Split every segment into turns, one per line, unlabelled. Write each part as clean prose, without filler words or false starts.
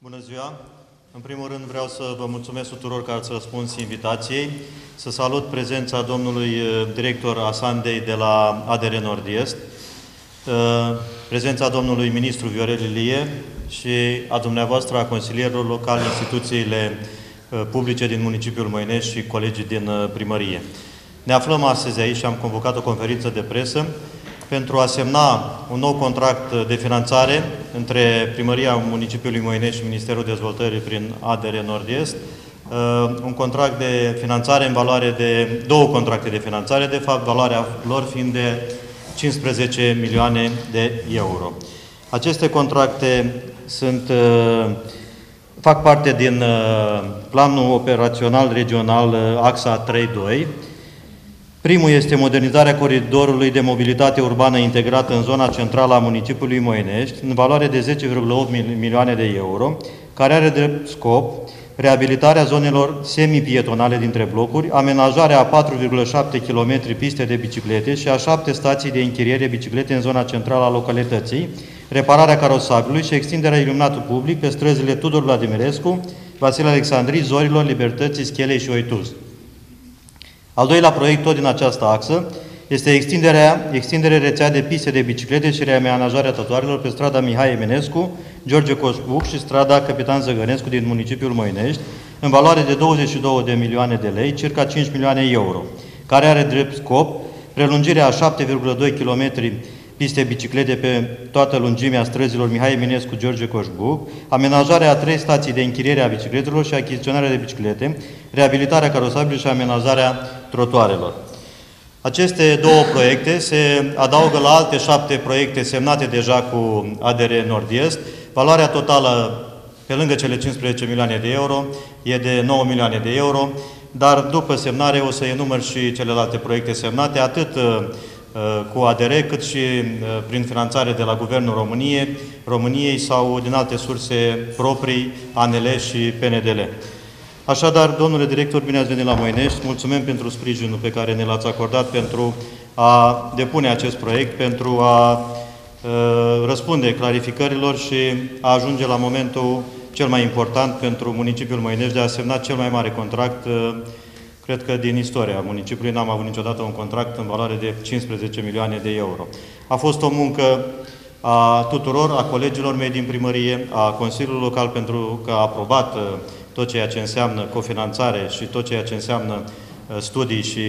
Bună ziua! În primul rând vreau să vă mulțumesc tuturor care ați răspuns invitației, să salut prezența domnului director Asandei de la ADR Nord-Est, prezența domnului ministru Viorel Ilie și a dumneavoastră, a consilierilor locali, instituțiile publice din municipiul Moinești și colegii din primărie. Ne aflăm astăzi aici și am convocat o conferință de presă pentru a semna un nou contract de finanțare între Primăria Municipiului Moinești și Ministerul Dezvoltării prin ADR Nord-Est, un contract de finanțare în valoare de două contracte de finanțare, de fapt valoarea lor fiind de 15 milioane de euro. Aceste contracte fac parte din planul operațional regional AXA 3.2. Primul este modernizarea coridorului de mobilitate urbană integrată în zona centrală a municipiului Moinești, în valoare de 10,8 milioane de euro, care are drept scop reabilitarea zonelor semi-pietonale dintre blocuri, amenajarea a 4,7 km piste de biciclete și a 7 stații de închiriere biciclete în zona centrală a localității, repararea carosabilului și extinderea iluminatului public pe străzile Tudor Vladimirescu, Vasile Alexandrii, Zorilor, Libertății, Schelei și Oituz. Al doilea proiect, tot din această axă, este extinderea rețea de piste de biciclete și reamenajarea trotuarelor pe strada Mihai Eminescu, George Coșbuc și strada Capitan Zăgănescu din municipiul Moinești, în valoare de 22 de milioane de lei, circa 5 milioane euro, care are drept scop prelungirea a 7,2 km piste biciclete pe toată lungimea străzilor Mihai Eminescu, George Coșbuc, amenajarea a 3 stații de închiriere a bicicletelor și achiziționarea de biciclete, reabilitarea carosabilului și amenajarea trotuarelor. Aceste două proiecte se adaugă la alte 7 proiecte semnate deja cu ADR Nord-Est. Valoarea totală, pe lângă cele 15 milioane de euro, e de 9 milioane de euro, dar după semnare o să enumăr și celelalte proiecte semnate, atât cu ADR, cât și prin finanțare de la Guvernul României sau din alte surse proprii, ANL și PNDL. Așadar, domnule director, bine ați venit la Moinești. Mulțumim pentru sprijinul pe care ne l-ați acordat pentru a depune acest proiect, pentru a răspunde clarificărilor și a ajunge la momentul cel mai important pentru municipiul Moinești de a semna cel mai mare contract. Cred că din istoria municipiului n-am avut niciodată un contract în valoare de 15 milioane de euro. A fost o muncă a tuturor, a colegilor mei din primărie, a Consiliului Local, pentru că a aprobat tot ceea ce înseamnă cofinanțare și tot ceea ce înseamnă studii și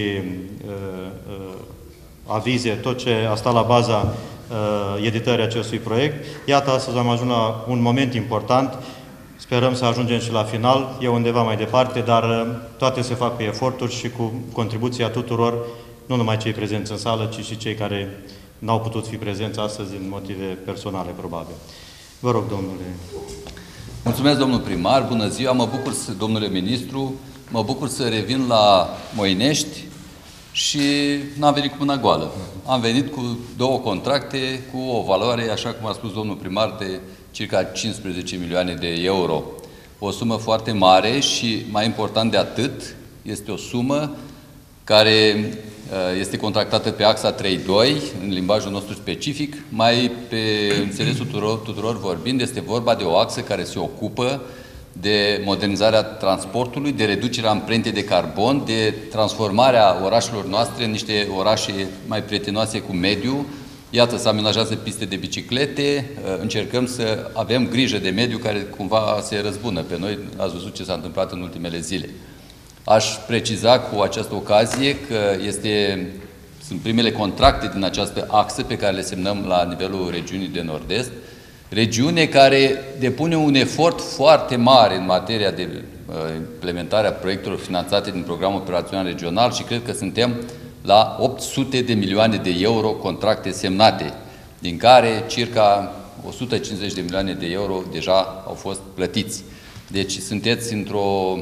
avize, tot ce a stat la baza editării acestui proiect. Iată, astăzi am ajuns la un moment important. Sperăm să ajungem și la final, e undeva mai departe, dar toate se fac cu eforturi și cu contribuția tuturor, nu numai cei prezenți în sală, ci și cei care n-au putut fi prezenți astăzi din motive personale, probabil. Vă rog, domnule.
Mulțumesc, domnul primar, bună ziua, mă bucur, domnule ministru, mă bucur să revin la Moinești și n-am venit cu mâna goală. Am venit cu două contracte, cu o valoare, așa cum a spus domnul primar, de circa 15 milioane de euro. O sumă foarte mare și, mai important de atât, este o sumă care este contractată pe AXA 3.2, în limbajul nostru specific. Mai pe înțelesul tuturor vorbind, este vorba de o axă care se ocupă de modernizarea transportului, de reducerea amprentei de carbon, de transformarea orașelor noastre în niște orașe mai prietenoase cu mediul. Iată, se amenajează piste de biciclete, încercăm să avem grijă de mediu care cumva se răzbună pe noi. Ați văzut ce s-a întâmplat în ultimele zile. Aș preciza cu această ocazie că sunt primele contracte din această axă pe care le semnăm la nivelul regiunii de Nord-Est, regiune care depune un efort foarte mare în materia de implementarea proiectelor finanțate din programul operațional regional și cred că suntem la 800 de milioane de euro contracte semnate, din care circa 150 de milioane de euro deja au fost plătiți. Deci sunteți într-o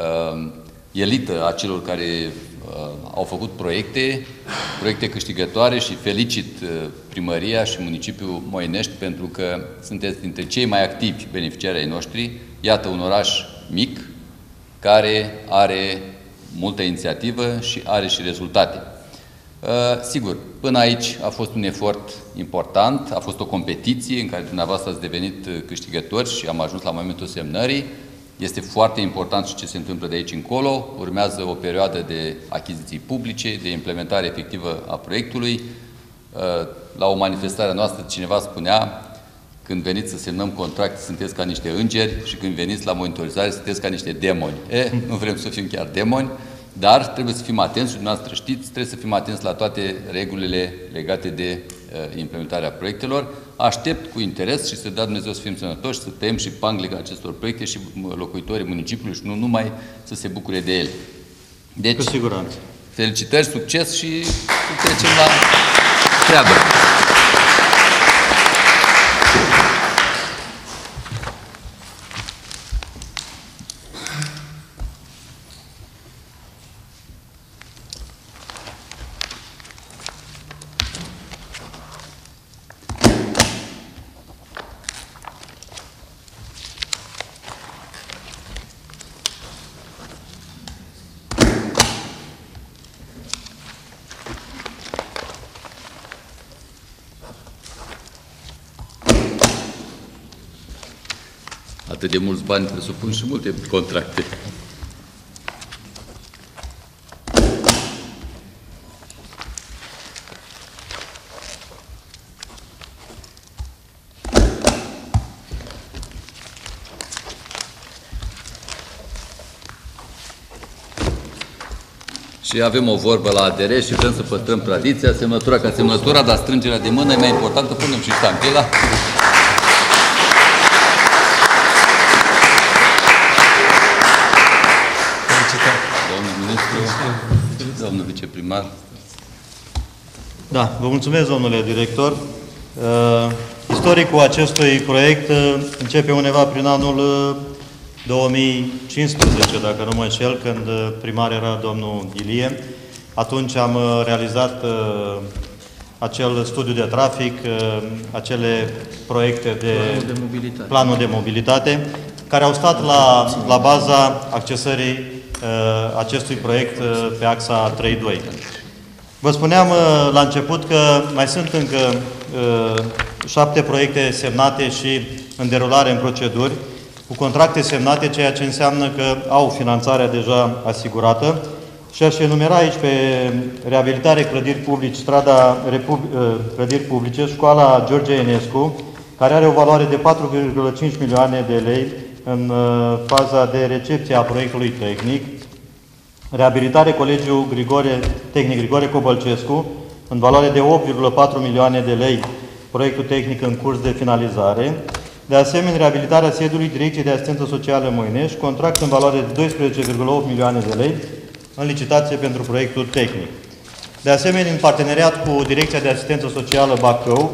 elită a celor care au făcut proiecte câștigătoare și felicit primăria și municipiul Moinești pentru că sunteți dintre cei mai activi beneficiari ai noștri. Iată un oraș mic care are multă inițiativă și are și rezultate. Sigur, până aici a fost un efort important, a fost o competiție în care dumneavoastră ați devenit câștigători și am ajuns la momentul semnării. Este foarte important și ce se întâmplă de aici încolo. Urmează o perioadă de achiziții publice, de implementare efectivă a proiectului. La o manifestare noastră cineva spunea: când veniți să semnăm contracte, sunteți ca niște îngeri și când veniți la monitorizare, sunteți ca niște demoni. Nu vrem să fim chiar demoni, dar trebuie să fim atenți și dumneavoastră știți, trebuie să fim atenți la toate regulile legate de implementarea proiectelor. Aștept cu interes și să dea Dumnezeu să fim sănătoși, să tăiem și pangliga acestor proiecte și locuitorii municipiului și nu numai să se bucure de ele. Deci,
cu siguranță.
Felicitări, succes și trecem la treabă. Atât de mulți bani presupun și multe contracte. Și avem o vorbă la ADR și vrem să păstrăm tradiția, semnătura ca semnătura, dar strângerea de mână e mai importantă, punem și ștampila. Domnul ministru, domnul viceprimar.
Da, vă mulțumesc, domnule director. Istoricul acestui proiect începe undeva prin anul 2015, dacă nu mă înșel, când primar era domnul Ilie. Atunci am realizat acel studiu de trafic, acele proiecte de planul de mobilitate, care au stat la baza accesării acestui proiect pe axa 3.2. Vă spuneam la început că mai sunt încă 7 proiecte semnate și în derulare în proceduri, cu contracte semnate, ceea ce înseamnă că au finanțarea deja asigurată. Și aș enumera aici pe reabilitare clădiri publice, strada clădiri publice, școala George Enescu, care are o valoare de 4,5 milioane de lei în faza de recepție a proiectului tehnic, reabilitare Colegiul Tehnic Grigore Cobălcescu, în valoare de 8,4 milioane de lei, proiectul tehnic în curs de finalizare, de asemenea reabilitarea sediului Direcției de Asistență Socială Moinești, contract în valoare de 12,8 milioane de lei, în licitație pentru proiectul tehnic. De asemenea, în parteneriat cu Direcția de Asistență Socială Bacău,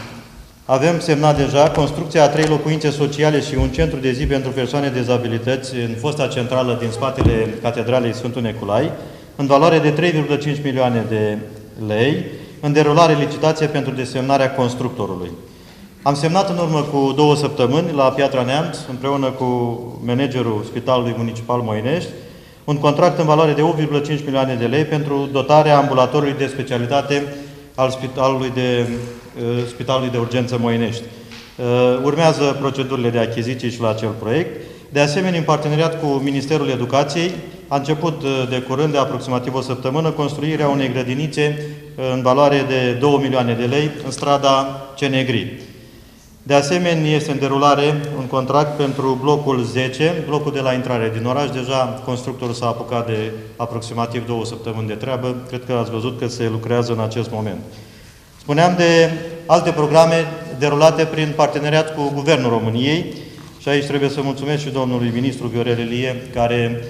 avem semnat deja construcția a 3 locuințe sociale și un centru de zi pentru persoane dezabilități în fosta centrală din spatele Catedralei Sfântul Neculai, în valoare de 3,5 milioane de lei, în derulare licitație pentru desemnarea constructorului. Am semnat în urmă cu 2 săptămâni la Piatra Neamț, împreună cu managerul Spitalului Municipal Moinești, un contract în valoare de 8,5 milioane de lei pentru dotarea ambulatorului de specialitate al Spitalului de Urgență Moinești. Urmează procedurile de achiziții și la acel proiect. De asemenea, în parteneriat cu Ministerul Educației, a început de curând, de aproximativ o săptămână, construirea unei grădinițe în valoare de 2 milioane de lei în strada Cenegri. De asemenea, este în derulare un contract pentru blocul 10, blocul de la intrare din oraș. Deja constructorul s-a apucat de aproximativ 2 săptămâni de treabă. Cred că ați văzut că se lucrează în acest moment. Spuneam de alte programe derulate prin parteneriat cu Guvernul României și aici trebuie să mulțumesc și domnului ministru Viorel Ilie, care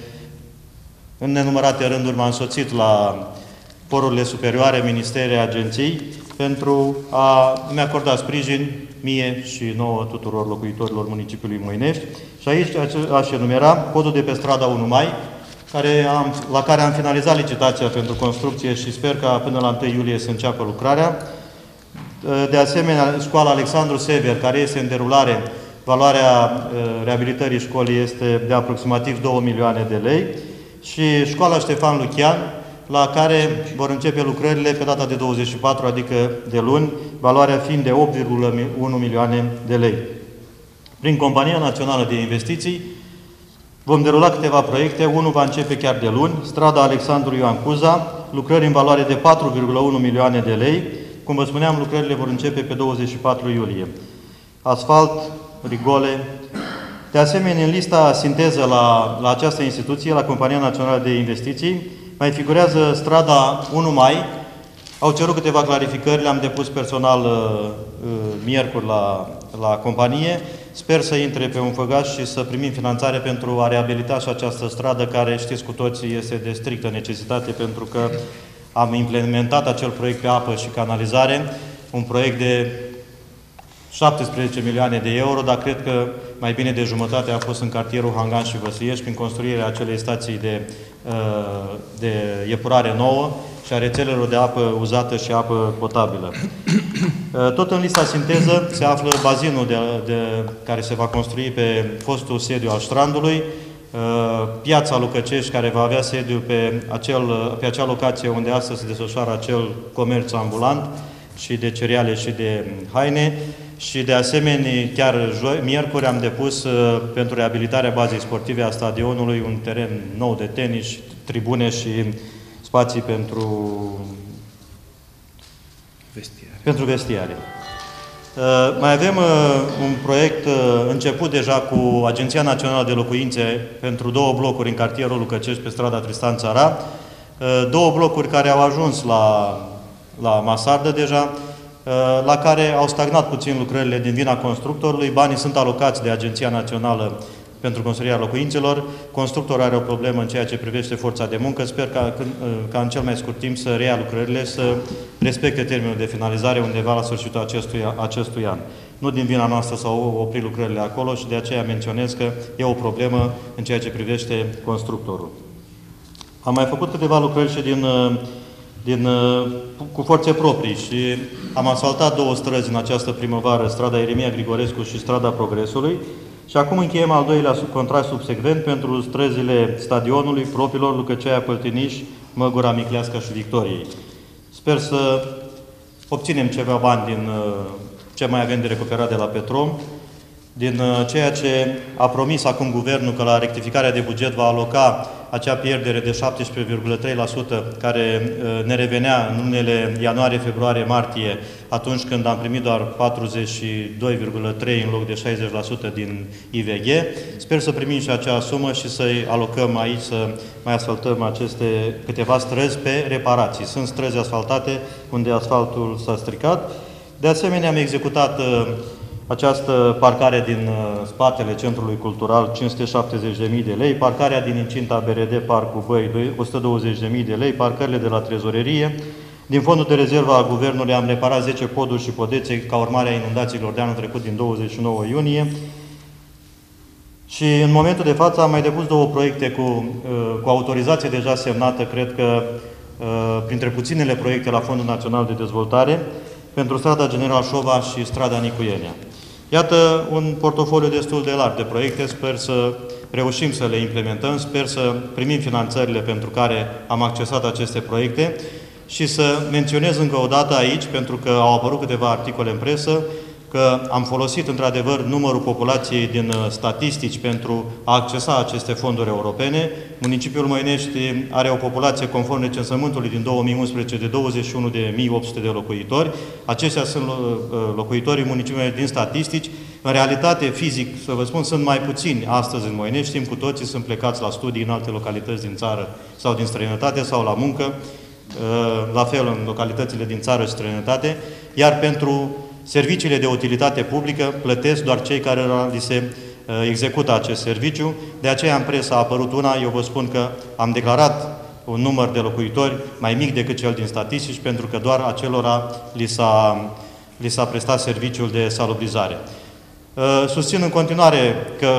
în nenumărate rânduri m-a însoțit la forurile superioare, ministere, agenții, pentru a-mi acorda sprijin mie și nouă tuturor locuitorilor municipiului Moinești. Și aici aș enumera podul de pe strada 1 Mai, la care am finalizat licitația pentru construcție și sper ca până la 1 iulie să înceapă lucrarea. De asemenea, școala Alexandru Sever, care este în derulare, valoarea reabilitării școlii este de aproximativ 2 milioane de lei, și școala Ștefan Lucian, la care vor începe lucrările pe data de 24, adică de luni, valoarea fiind de 8,1 milioane de lei. Prin Compania Națională de Investiții vom derula câteva proiecte. Unul va începe chiar de luni, strada Alexandru Ioan Cuza, lucrări în valoare de 4,1 milioane de lei. Cum vă spuneam, lucrările vor începe pe 24 iulie. Asfalt, rigole. De asemenea, în lista sinteză la această instituție, la Compania Națională de Investiții, mai figurează strada 1 Mai. Au cerut câteva clarificări, le-am depus personal miercuri la companie. Sper să intre pe un făgaș și să primim finanțare pentru a reabilita și această stradă, care știți cu toții este de strictă necesitate, pentru că am implementat acel proiect pe apă și canalizare, un proiect de 17 milioane de euro, dar cred că mai bine de jumătate a fost în cartierul Hangan și Văsiești, prin construirea acelei stații de epurare nouă și a rețelelor de apă uzată și apă potabilă. Tot în lista sinteză se află bazinul care se va construi pe fostul sediu al Strandului, piața Lucăcești, care va avea sediu pe acea locație unde astăzi se desfășoară acel comerț ambulant și de cereale și de haine. Și de asemenea, chiar miercuri am depus pentru reabilitarea bazei sportive a stadionului un teren nou de tenis, tribune și spații pentru vestiare. Mai avem un proiect început deja cu Agenția Națională de Locuințe pentru 2 blocuri în cartierul Lucăcești pe strada Tristan Țara. 2 blocuri care au ajuns la masardă deja, la care au stagnat puțin lucrările din vina constructorului. Banii sunt alocați de Agenția Națională pentru construirea locuințelor. Constructorul are o problemă în ceea ce privește forța de muncă. Sper ca în cel mai scurt timp să reia lucrările, să respecte termenul de finalizare undeva la sfârșitul acestui an. Nu din vina noastră s-au oprit lucrările acolo și de aceea menționez că e o problemă în ceea ce privește constructorul. Am mai făcut câteva lucrări și cu forțe proprii și am asfaltat 2 străzi în această primăvară, strada Ieremia Grigorescu și strada Progresului, și acum încheiem al 2-lea contract subsecvent pentru străzile stadionului, Propilor, Lucăceaia, Păltiniș, Măgura, Micleasca și Victoriei. Sper să obținem ceva bani din ce mai avem de recuperat de la Petrom, din ceea ce a promis acum Guvernul, că la rectificarea de buget va aloca acea pierdere de 17,3% care ne revenea în lunile ianuarie, februarie, martie, atunci când am primit doar 42,3% în loc de 60% din IVG. Sper să primim și acea sumă și să-i alocăm aici, să mai asfaltăm aceste câteva străzi pe reparații. Sunt străzi asfaltate unde asfaltul s-a stricat. De asemenea, am executat această parcare din spatele Centrului Cultural, 570.000 de lei, parcarea din incinta BRD Parcul Băi, 120.000 de lei, parcările de la trezorerie. Din fondul de rezervă al Guvernului am reparat 10 poduri și podețe ca urmare a inundațiilor de anul trecut din 29 iunie. Și în momentul de față am mai depus 2 proiecte cu autorizație deja semnată, cred că printre puținele proiecte la Fondul Național de Dezvoltare, pentru strada General Șova și strada Nicuienea. Iată un portofoliu destul de larg de proiecte, sper să reușim să le implementăm, sper să primim finanțările pentru care am accesat aceste proiecte și să menționez încă o dată aici, pentru că au apărut câteva articole în presă, că am folosit într-adevăr numărul populației din statistici pentru a accesa aceste fonduri europene. Municipiul Moinești are o populație conform recensământului din 2011 de 21.800 de locuitori. Aceștia sunt locuitorii municipiului din statistici. În realitate, fizic, să vă spun, sunt mai puțini astăzi în Moinești. Știm cu toții, sunt plecați la studii în alte localități din țară sau din străinătate sau la muncă, la fel în localitățile din țară și străinătate, iar pentru serviciile de utilitate publică plătesc doar cei care li se execută acest serviciu. De aceea în presă a apărut una, eu vă spun că am declarat un număr de locuitori mai mic decât cel din statistici, pentru că doar acelora li s-a prestat serviciul de salubrizare. Susțin în continuare că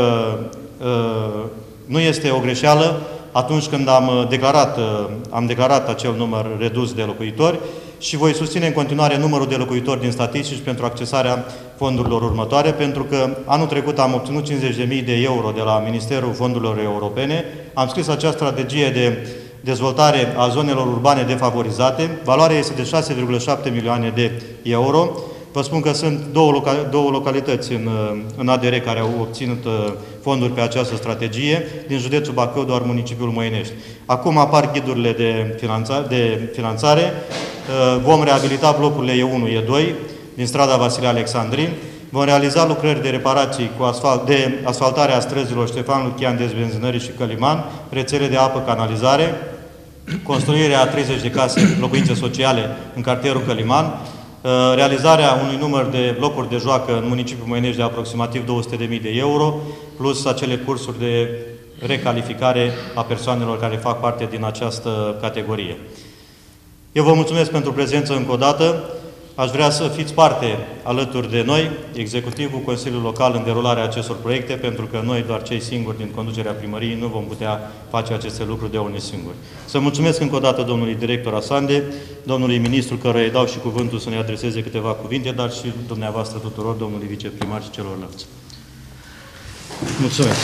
nu este o greșeală atunci când am declarat acel număr redus de locuitori și voi susține în continuare numărul de locuitori din statistici pentru accesarea fondurilor următoare, pentru că anul trecut am obținut 50.000 de euro de la Ministerul Fondurilor Europene. Am scris această strategie de dezvoltare a zonelor urbane defavorizate. Valoarea este de 6,7 milioane de euro. Vă spun că sunt două localități în ADR care au obținut fonduri pe această strategie, din județul Bacău, doar municipiul Moinești. Acum apar ghidurile de finanțare. Vom reabilita blocurile E1, E2 din strada Vasile Alexandrin. Vom realiza lucrări de reparații de asfaltare a străzilor Ștefan Lucian, Dezbenzinării și Căliman, rețele de apă, canalizare, construirea a 30 de case locuințe sociale în cartierul Căliman, realizarea unui număr de blocuri de joacă în municipiul Moinești de aproximativ 200.000 de euro, plus acele cursuri de recalificare a persoanelor care fac parte din această categorie. Eu vă mulțumesc pentru prezență încă o dată. Aș vrea să fiți parte alături de noi, Executivul, Consiliul Local, în derularea acestor proiecte, pentru că noi, doar cei singuri din conducerea primăriei, nu vom putea face aceste lucruri de unii singuri. Să mulțumesc încă o dată domnului director Asande, domnului ministru, căruia îi dau și cuvântul să ne adreseze câteva cuvinte, dar și dumneavoastră tuturor, domnului viceprimar și celorlalți. Mulțumesc!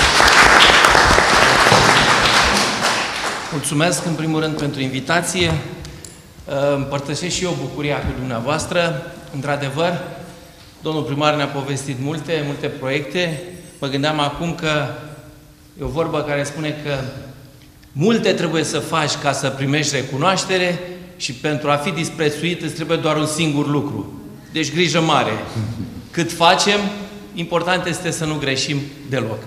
Mulțumesc, în primul rând, pentru invitație. Împărtășesc și eu bucuria cu dumneavoastră. Într-adevăr, domnul primar ne-a povestit multe proiecte. Mă gândeam acum că e o vorbă care spune că multe trebuie să faci ca să primești recunoaștere și pentru a fi disprețuit îți trebuie doar un singur lucru. Deci grijă mare. Cât facem, important este să nu greșim deloc.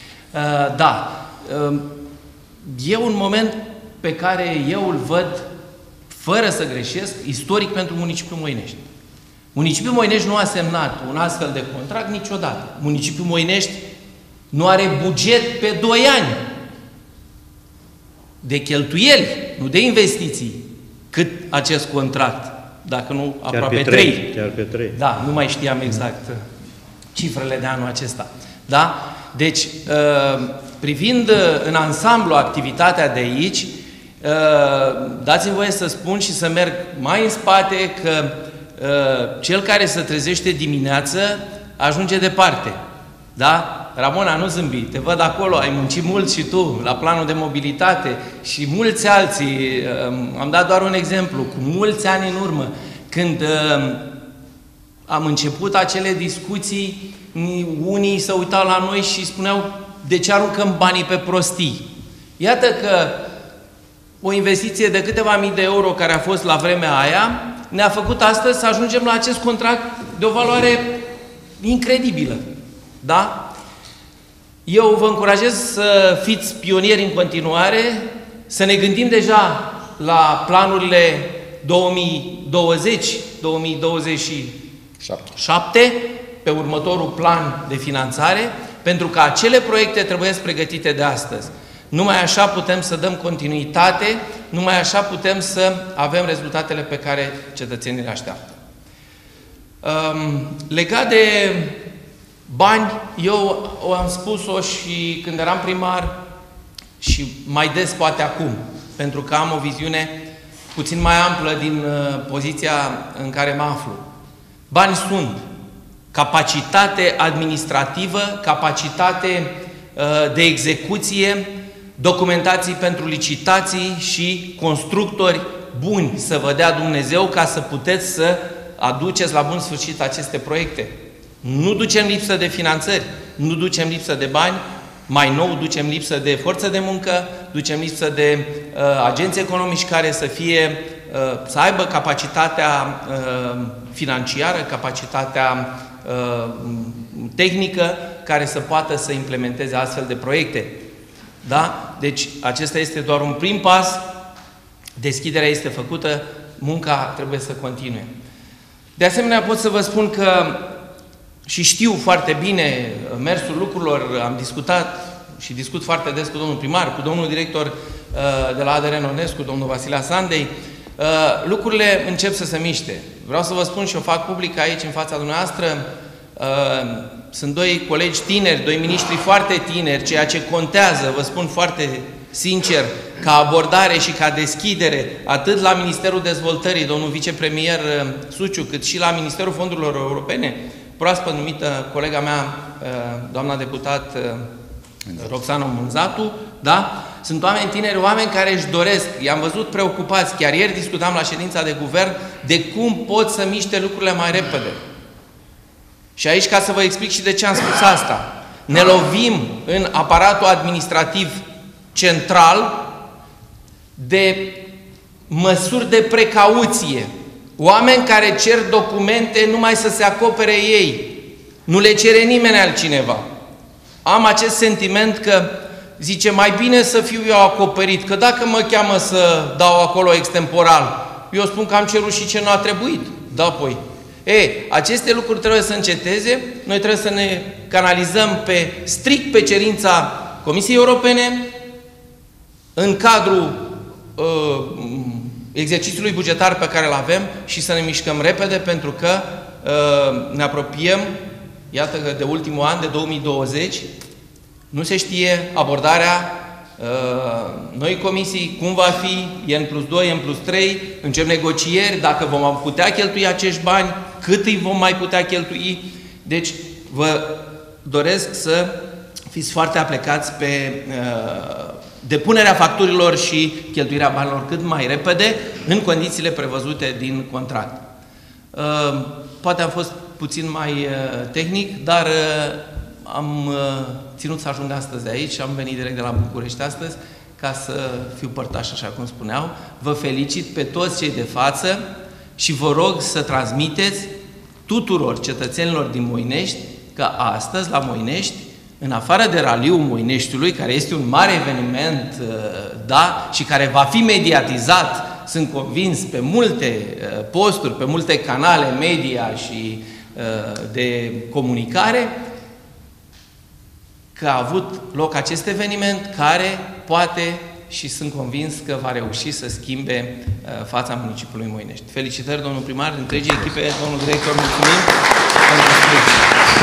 E un moment pe care eu îl văd, fără să greșesc, istoric pentru municipiul Moinești. Municipiul Moinești nu a semnat un astfel de contract niciodată. Municipiul Moinești nu are buget pe 2 ani de cheltuieli, nu de investiții, cât acest contract, dacă nu aproape 3.
Chiar pe 3.
Da, nu mai știam exact cifrele de anul acesta. Da? Deci, privind în ansamblu activitatea de aici, dați-mi voie să spun și să merg mai în spate că cel care se trezește dimineață ajunge departe. Da? Ramona, nu zâmbi, te văd acolo, ai muncit mult și tu la planul de mobilitate și mulți alții. Am dat doar un exemplu, cu mulți ani în urmă, când am început acele discuții, unii se uitau la noi și spuneau de ce aruncăm banii pe prostii. Iată că o investiție de câteva mii de euro care a fost la vremea aia ne-a făcut astăzi să ajungem la acest contract de o valoare incredibilă. Da? Eu vă încurajez să fiți pionieri în continuare, să ne gândim deja la planurile 2020-2027 pe următorul plan de finanțare, pentru că acele proiecte trebuie pregătite de astăzi. Numai așa putem să dăm continuitate, numai așa putem să avem rezultatele pe care cetățenii le așteaptă. Legat de bani, eu am spus-o și când eram primar și mai des poate acum, pentru că am o viziune puțin mai amplă din poziția în care mă aflu. Bani sunt capacitate administrativă, capacitate de execuție, documentații pentru licitații și constructori buni să vă dea Dumnezeu ca să puteți să aduceți la bun sfârșit aceste proiecte. Nu ducem lipsă de finanțări, nu ducem lipsă de bani, mai nou ducem lipsă de forță de muncă, ducem lipsă de agenți economici care să aibă capacitatea financiară, capacitatea tehnică care să poată să implementeze astfel de proiecte. Da? Deci acesta este doar un prim pas, deschiderea este făcută, munca trebuie să continue. De asemenea, pot să vă spun că și știu foarte bine mersul lucrurilor, am discutat și discut foarte des cu domnul primar, cu domnul director de la ADR Năunescu, domnul Vasile Asandei, lucrurile încep să se miște. Vreau să vă spun și o fac public aici în fața dumneavoastră, sunt 2 colegi tineri, 2 miniștri foarte tineri, ceea ce contează, vă spun foarte sincer, ca abordare și ca deschidere, atât la Ministerul Dezvoltării, domnul vicepremier Suciu, cât și la Ministerul Fondurilor Europene, proaspăt numită colega mea, doamna deputat Roxana Munzatu, da? Sunt oameni tineri, oameni care își doresc, i-am văzut preocupați, chiar ieri discutam la ședința de guvern, de cum pot să miște lucrurile mai repede. Și aici, ca să vă explic și de ce am spus asta, ne lovim în aparatul administrativ central de măsuri de precauție. Oameni care cer documente numai să se acopere ei. Nu le cere nimeni altcineva. Am acest sentiment că, zice, mai bine să fiu eu acoperit, că dacă mă cheamă să dau acolo extemporal, eu spun că am cerut și ce nu a trebuit. Da, apoi. Aceste lucruri trebuie să înceteze, noi trebuie să ne canalizăm strict pe cerința Comisiei Europene, în cadrul exercițiului bugetar pe care îl avem și să ne mișcăm repede, pentru că ne apropiem, iată că de ultimul an, de 2020, nu se știe abordarea noi comisii, cum va fi, N+2, N+3, încep negocieri, dacă vom putea cheltui acești bani, cât îi vom mai putea cheltui. Deci vă doresc să fiți foarte aplecați pe depunerea facturilor și cheltuirea banilor cât mai repede, în condițiile prevăzute din contract. Poate am fost puțin mai tehnic, dar am ținut să ajung astăzi aici, am venit direct de la București astăzi, ca să fiu părtaș, așa cum spuneau. Vă felicit pe toți cei de față și vă rog să transmiteți tuturor cetățenilor din Moinești că astăzi, la Moinești, în afară de Raliul Moineștiului, care este un mare eveniment, da, și care va fi mediatizat, sunt convins, pe multe posturi, pe multe canale media și de comunicare, că a avut loc acest eveniment care poate și sunt convins că va reuși să schimbe fața municipiului Moinești. Felicitări, domnul primar, întregii echipe, domnul director, mulțumim pentru sprijin.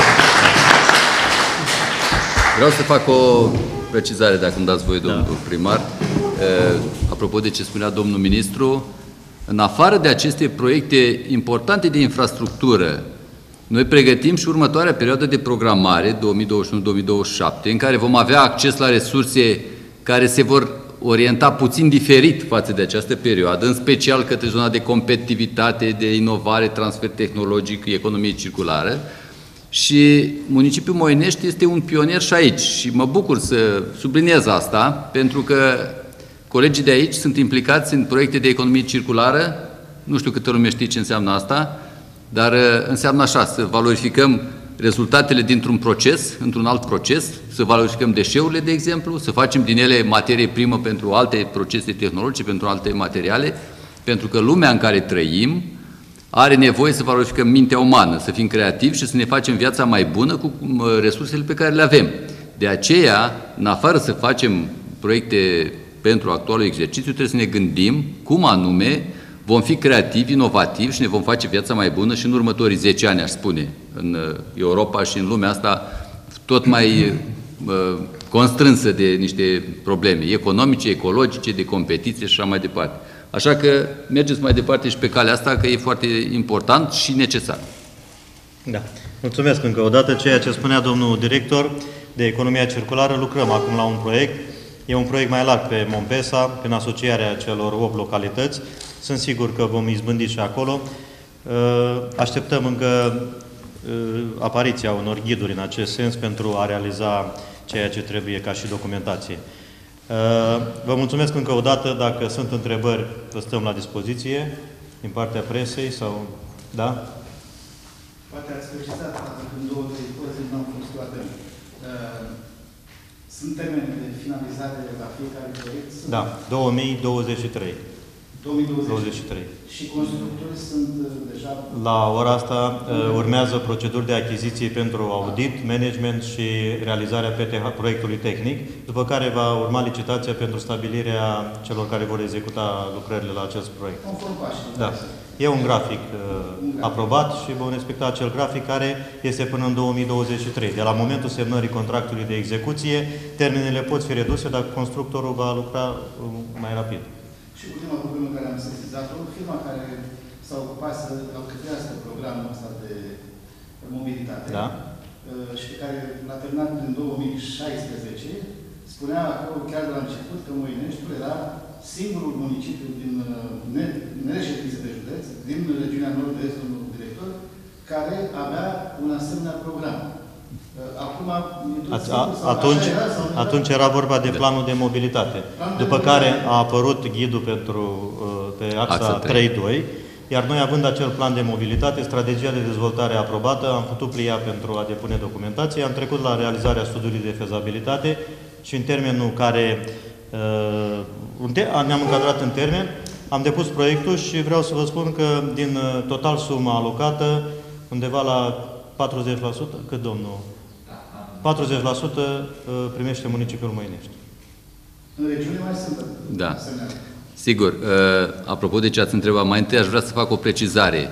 Vreau să fac o precizare, dacă îmi dați voie, domnul primar. Apropo de ce spunea domnul ministru, în afară de aceste proiecte importante de infrastructură, noi pregătim și următoarea perioadă de programare, 2021-2027, în care vom avea acces la resurse care se vor orienta puțin diferit față de această perioadă, în special către zona de competitivitate, de inovare, transfer tehnologic, economie circulară. Și municipiul Moinești este un pionier și aici. Și mă bucur să subliniez asta, pentru că colegii de aici sunt implicați în proiecte de economie circulară. Nu știu câte lume știe ce înseamnă asta, dar înseamnă așa, să valorificăm rezultatele dintr-un proces, într-un alt proces, să valorificăm deșeurile, de exemplu, să facem din ele materie primă pentru alte procese tehnologice, pentru alte materiale, pentru că lumea în care trăim are nevoie să valorificăm mintea umană, să fim creativi și să ne facem viața mai bună cu resursele pe care le avem. De aceea, în afară să facem proiecte pentru actualul exercițiu, trebuie să ne gândim cum anume vom fi creativi, inovativi și ne vom face viața mai bună și în următorii 10 ani, aș spune, în Europa și în lumea asta tot mai constrânsă de niște probleme economice, ecologice, de competiție și așa mai departe. Așa că mergeți mai departe și pe calea asta, că e foarte important și necesar.
Da. Mulțumesc încă o dată. Ceea ce spunea domnul director de economia circulară, lucrăm acum la un proiect. E un proiect mai larg pe Mompesa, prin asociarea celor 8 localități. Sunt sigur că vom izbândi și acolo. Așteptăm încă apariția unor ghiduri în acest sens pentru a realiza ceea ce trebuie ca și documentație. Vă mulțumesc încă o dată. Dacă sunt întrebări, vă stăm la dispoziție din partea presei sau... Da?
Poate ați precizat în 2-3 poze, nu am fost toate. Sunt termene de finalizare la fiecare proiect?
Da, 2023.
2023. Și constructorii sunt deja...
La ora asta urmează proceduri de achiziție pentru audit, management și realizarea PTH, proiectului tehnic, după care va urma licitația pentru stabilirea celor care vor executa lucrările la acest proiect.
Conform pașilor.
Da. E un grafic aprobat și vom respecta acel grafic care este până în 2023. De la momentul semnării contractului de execuție, termenele pot fi reduse dacă constructorul va lucra mai rapid.
Și ultima problemă care am sesizat-o, firma care s-a ocupat să alcătuiască programul ăsta de mobilitate,
da,
și pe care l-a terminat în 2016, spunea acolo chiar de la început că Moineștiul era singurul municipiu din nereședință de județ, din regiunea nord-est, domnul director, care avea un asemenea program. Acum,
atunci era vorba de planul de mobilitate, după care a apărut ghidul pe axa 3.2, iar noi, având acel plan de mobilitate, strategia de dezvoltare aprobată, am putut plia pentru a depune documentație, am trecut la realizarea studiului de fezabilitate și în termenul care ne-am încadrat în termen, am depus proiectul și vreau să vă spun că din total suma alocată, undeva la 40%, cât domnul? 40% primește municipiul Moinești.
În regiune mai sunt.
Da. Sigur. Apropo de ce ați întrebat, mai întâi aș vrea să fac o precizare.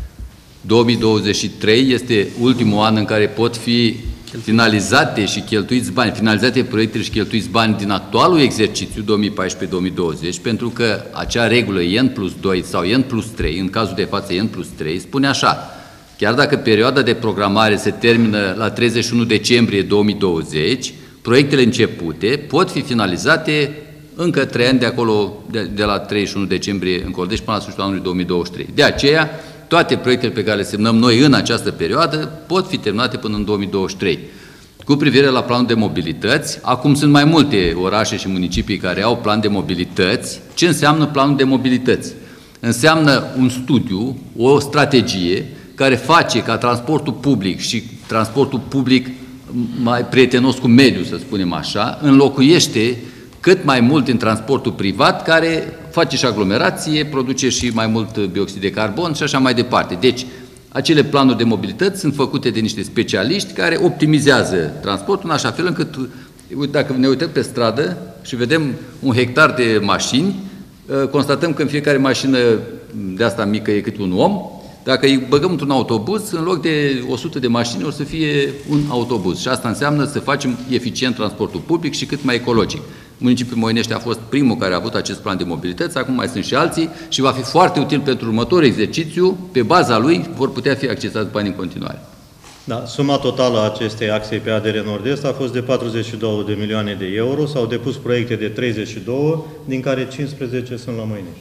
2023 este ultimul an în care pot fi finalizate și cheltuiți bani, finalizate proiectele și cheltuiți bani din actualul exercițiu 2014-2020, pentru că acea regulă N+2 sau N+3, în cazul de față N+3, spune așa: chiar dacă perioada de programare se termină la 31 decembrie 2020, proiectele începute pot fi finalizate încă 3 ani de acolo, de la 31 decembrie încolo, deci până la sfârșitul anului 2023. De aceea, toate proiectele pe care le semnăm noi în această perioadă pot fi terminate până în 2023. Cu privire la planul de mobilități, acum sunt mai multe orașe și municipii care au plan de mobilități. Ce înseamnă planul de mobilități? Înseamnă un studiu, o strategie care face ca transportul public și transportul public mai prietenos cu mediul, să spunem așa, înlocuiește cât mai mult din transportul privat, care face și aglomerație, produce și mai mult dioxid de carbon și așa mai departe. Deci, acele planuri de mobilitate sunt făcute de niște specialiști care optimizează transportul în așa fel încât, dacă ne uităm pe stradă și vedem un hectar de mașini, constatăm că în fiecare mașină de asta mică e cât un om. Dacă îi băgăm într-un autobuz, în loc de 100 de mașini, o să fie un autobuz. Și asta înseamnă să facem eficient transportul public și cât mai ecologic. Municipiul Moinești a fost primul care a avut acest plan de mobilități, acum mai sunt și alții și va fi foarte util pentru următorul exercițiu. Pe baza lui vor putea fi accesați bani în continuare.
Da, suma totală a acestei axei pe ADR Nord-Est a fost de 42 de milioane de euro, s-au depus proiecte de 32, din care 15 sunt la Moinești.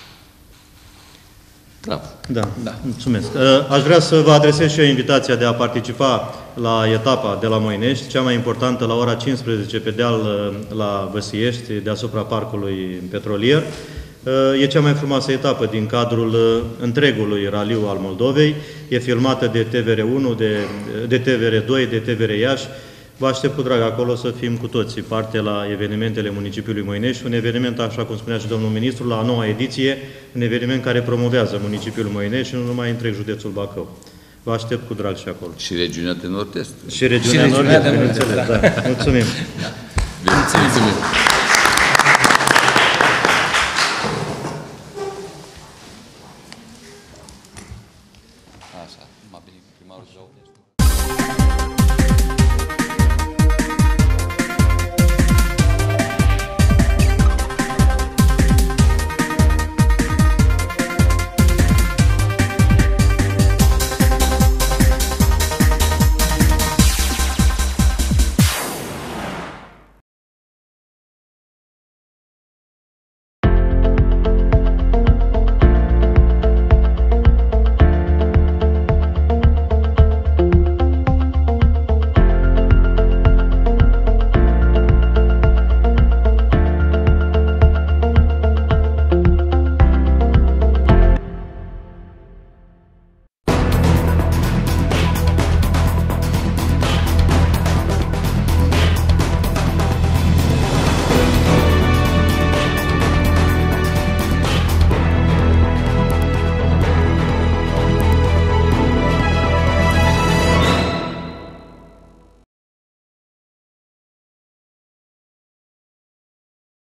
Da, mulțumesc. Aș vrea să vă adresez și eu invitația de a participa la etapa de la Moinești, cea mai importantă, la ora 15 pe deal la Băsiești, deasupra parcului petrolier. E cea mai frumoasă etapă din cadrul întregului raliu al Moldovei. E filmată de TVR1, de TVR2, de TVR Iași. Vă aștept cu drag acolo să fim cu toții parte la evenimentele municipiului Moinești, un eveniment, așa cum spunea și domnul ministru, la a 9-a ediție, un eveniment care promovează municipiul Moinești și nu numai întreg județul Bacău. Vă aștept cu drag și acolo.
Și regiunea de Nord-Est.
Și regiunea Nord-Est, bineînțeles, da. Mulțumim.
Mulțumim. Așa, m-a venit primarul de